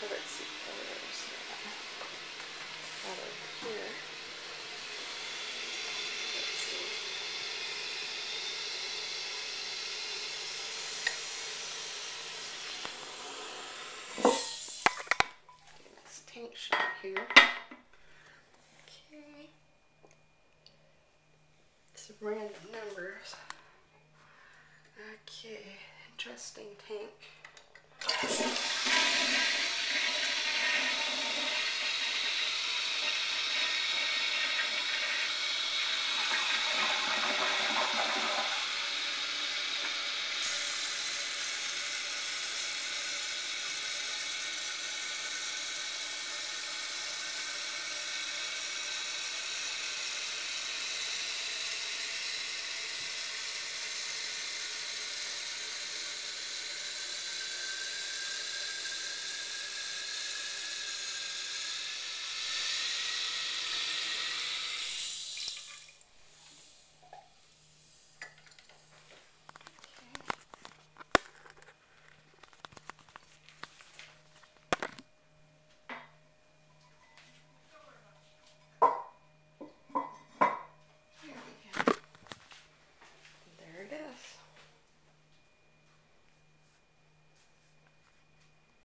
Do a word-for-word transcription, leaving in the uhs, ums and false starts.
let's see, where's that? Right over here. Let's see. Getting this tank shot here. Okay. Some random numbers. Okay, interesting tank.